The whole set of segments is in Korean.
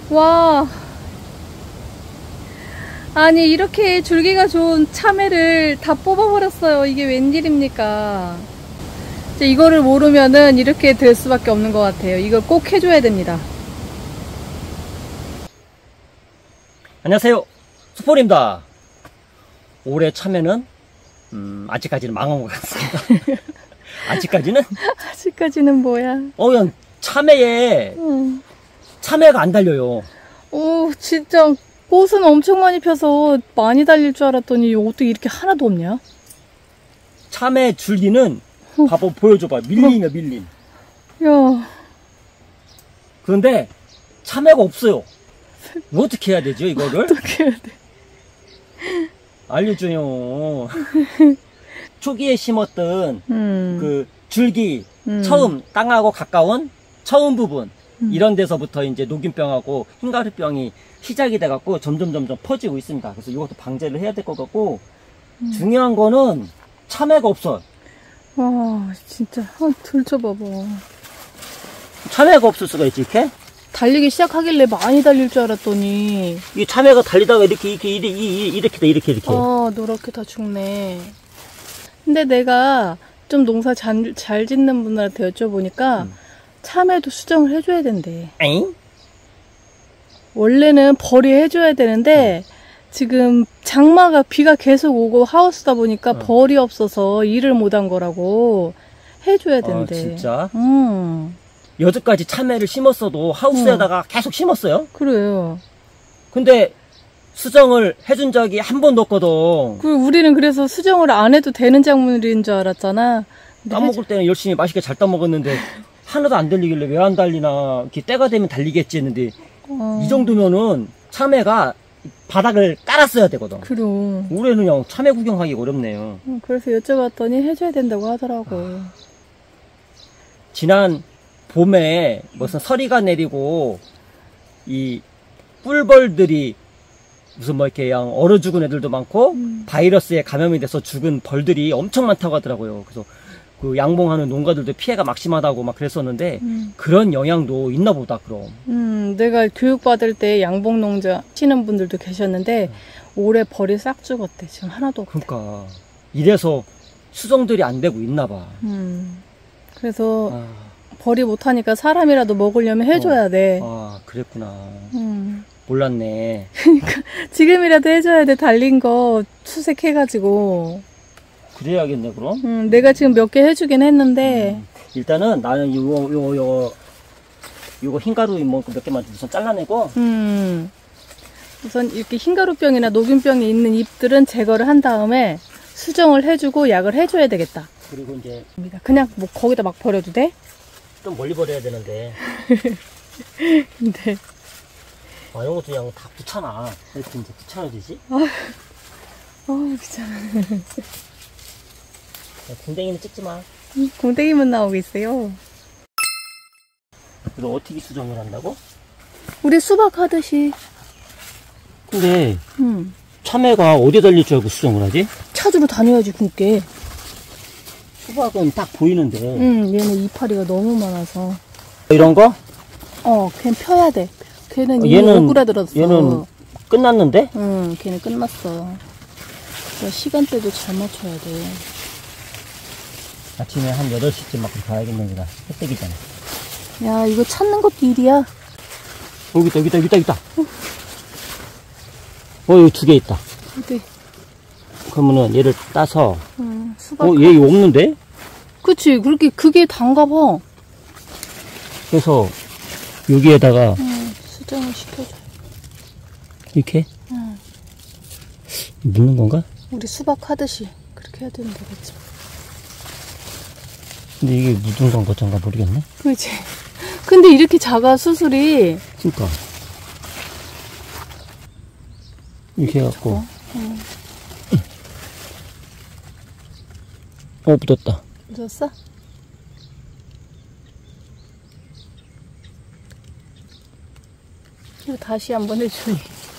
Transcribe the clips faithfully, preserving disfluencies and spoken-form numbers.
와. 아니, 이렇게 줄기가 좋은 참외를 다 뽑아버렸어요. 이게 웬일입니까? 이제 이거를 모르면은 이렇게 될 수밖에 없는 것 같아요. 이걸 꼭 해줘야 됩니다. 안녕하세요, 수포입니다. 올해 참외는 음, 아직까지는 망한 것 같습니다. 아직까지는? 아직까지는 뭐야? 어, 그냥 참외에 응. 참외가 안 달려요. 오, 진짜 꽃은 엄청 많이 펴서 많이 달릴 줄 알았더니 어떻게 이렇게 하나도 없냐? 참외 줄기는 어. 봐봐, 보여줘봐. 밀림이야, 밀림. 야. 그런데 참외가 없어요. 이거 어떻게 해야 되죠, 이거를? 어떻게 해야 돼? 알려줘요. 초기에 심었던 음. 그 줄기, 음. 처음 땅하고 가까운 처음 부분, 음. 이런 데서부터 이제 녹균병하고 흰가루병이 시작이 돼갖고 점점 점점 퍼지고 있습니다. 그래서 이것도 방제를 해야 될 것 같고, 음. 중요한 거는 참외가 없어요. 와, 진짜. 아, 들춰봐봐. 참외가 없을 수가 있지, 이렇게? 달리기 시작하길래 많이 달릴 줄 알았더니. 이 참외가 달리다가 이렇게, 이렇게, 이렇게, 이렇게, 이렇게, 이렇게, 이렇게. 아, 노랗게 다 죽네. 근데 내가 좀 농사 잘, 잘 짓는 분들한테 여쭤보니까 음. 참외도 수정을 해줘야 된대. 에잉? 원래는 벌이 해줘야 되는데 지금 장마가 비가 계속 오고 하우스다 보니까 어. 벌이 없어서 일을 못한 거라고 해줘야 된대. 아, 진짜? 음. 여태까지 참외를 심었어도 하우스에다가 어. 계속 심었어요. 그래요. 근데 수정을 해준 적이 한 번도 없거든. 그 우리는 그래서 수정을 안 해도 되는 작물인 줄 알았잖아. 따먹을 때는 열심히 맛있게 잘 따먹었는데 하나도 안 달리길래 왜 안 달리나, 이렇게 때가 되면 달리겠지 했는데 어. 이 정도면은 참외가 바닥을 깔았어야 되거든. 그럼. 올해는 그냥 참외 구경하기 어렵네요. 그래서 여쭤봤더니 해줘야 된다고 하더라고. 아. 지난 봄에 무슨 서리가 내리고 이 꿀벌들이 무슨 뭐 이렇게 그냥 얼어 죽은 애들도 많고 음. 바이러스에 감염이 돼서 죽은 벌들이 엄청 많다고 하더라고요. 그래서 그 양봉하는 농가들도 피해가 막심하다고 막 그랬었는데 음. 그런 영향도 있나 보다. 그럼 음, 내가 교육받을 때 양봉농자 하시는 분들도 계셨는데 음. 올해 벌이 싹 죽었대. 지금 하나도 없대. 그러니까 이래서 수정들이 안 되고 있나 봐. 음. 그래서 아, 벌이 못하니까 사람이라도 먹으려면 해줘야 어. 돼. 아, 그랬구나. 음. 몰랐네. 지금이라도 해줘야 돼. 달린 거 수색해가지고. 그래야겠네 그럼. 음, 내가 지금 몇 개 해주긴 했는데. 음. 일단은 나는 요거 요거 요거 요거 흰가루 뭐 몇 개만 우선 잘라내고. 음. 우선 이렇게 흰가루병이나 녹균병이 있는 잎들은 제거를 한 다음에 수정을 해주고 약을 해줘야 되겠다. 그리고 이제 그냥 뭐 거기다 막 버려도 돼? 좀 멀리 버려야 되는데. 근데 아, 이런 것도 그냥 다 귀찮아. 이렇게 이제 귀찮아지지? 아, 아 귀찮아. 궁뎅이는 찍지 마. 공댕이만 나오고 있어요. 그래서 어떻게 수정을 한다고? 우리 수박 하듯이. 근데 음. 참외가 어디에 달릴 줄 알고 수정을 하지? 찾으러 다녀야지 굵게. 수박은 딱 보이는데. 응, 얘는 이파리가 너무 많아서. 이런 거? 어, 걔는 펴야 돼. 걔는 어, 이미 얘는- 오그라들었어. 얘는 끝났는데? 응, 걔는 끝났어. 그러니까 시간대도 잘 맞춰야 돼. 아침에 한 여덟 시쯤 막 가야겠는데, 나. 해 뜨기 전에. 야, 이거 찾는 것도 일이야. 어, 여기 있다, 여기 있다, 여기 있다, 여기 있다. 어, 여기 두 개 있다. 어디? 그러면은 얘를 따서. 응, 수박. 어, 얘 이거 없는데? 그치, 그렇게, 그게 단가 봐. 그래서 여기에다가 응, 수정을 시켜줘. 이렇게 응. 묻는 건가? 우리 수박 하듯이. 그렇게 해야 되는 거겠지. 근데 이게 묻은 건가 어쩐가 모르겠네. 그치. 근데 이렇게 작아, 수술이. 그러니까 이렇게 해갖고. 응. 어, 묻었다. 묻었어? 이거 다시 한번 해주니.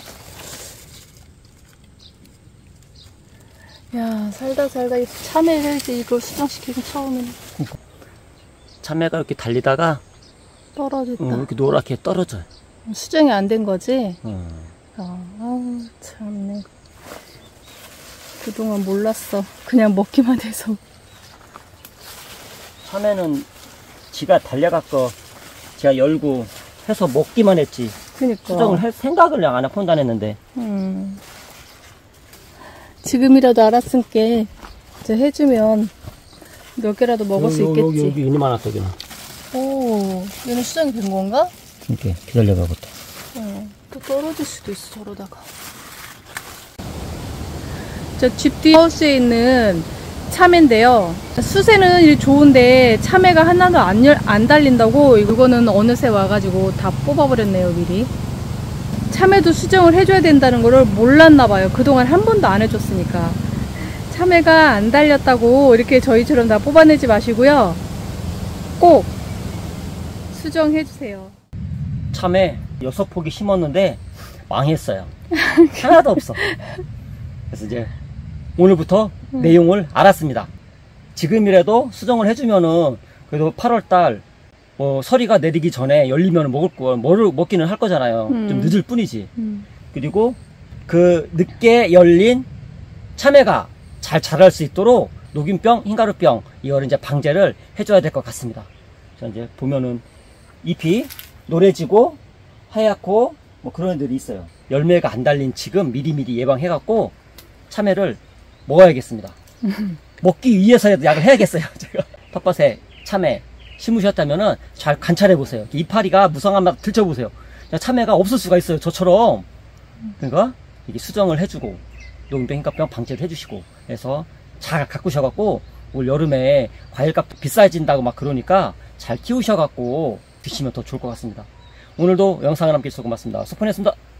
야, 살다 살다 이 참외를 이제 이걸 수정시키고 처음에는 참외가 이렇게 달리다가 떨어졌다. 어, 이렇게 노랗게 떨어져요. 수정이 안 된 거지? 음. 아, 아우, 참네. 그동안 몰랐어. 그냥 먹기만 해서. 참외는 지가 달려갖고 제가 열고 해서 먹기만 했지. 그니까. 수정을 할 생각을 그냥 안 하고 판단했는데. 음. 지금이라도 알았으니까 이제 해주면 몇 개라도 먹을 수 있겠지. 여기, 여기 이니 많았어, 여기는. 오, 얘는 수정이 된 건가? 이렇게 기다려봐부터. 어, 또 떨어질 수도 있어, 저러다가. 저 집 뒤 하우스에 있는 참외인데요. 수세는 좋은데 참외가 하나도 안, 열, 안 달린다고 이거는 어느새 와가지고 다 뽑아버렸네요, 미리. 참외도 수정을 해줘야 된다는 거를 몰랐나봐요. 그동안 한 번도 안 해줬으니까. 참외가 안 달렸다고 이렇게 저희처럼 다 뽑아내지 마시고요. 꼭 수정해주세요. 참외 여섯 포기 심었는데 망했어요. 하나도 없어. 그래서 이제 오늘부터 음. 내용을 알았습니다. 지금이라도 수정을 해주면은 그래도 팔월달 뭐 서리가 내리기 전에 열리면 먹을 거 뭐를 먹기는 할 거잖아요. 음. 좀 늦을 뿐이지. 음. 그리고 그 늦게 열린 참외가 잘 자랄 수 있도록 녹균병, 흰가루병 이거를 이제 방제를 해줘야 될 것 같습니다. 자, 이제 보면은 잎이 노래지고 하얗고 뭐 그런 애들이 있어요. 열매가 안 달린 지금 미리미리 예방해갖고 참외를 먹어야겠습니다. 먹기 위해서라도 약을 해야겠어요. 제가 텃밭에 참외 심으셨다면은 잘 관찰해 보세요. 이파리가 무성한맛 들춰보세요. 참외가 없을 수가 있어요. 저처럼. 그러니까 이게 수정을 해주고 녹균병, 흰가루병 방제를 해주시고 해서 잘 가꾸셔갖고 올 여름에 과일값 비싸진다고 막 그러니까 잘 키우셔갖고 드시면 더 좋을 것 같습니다. 오늘도 영상을 함께 해주셔서 고맙습니다. 소폰이었습니다.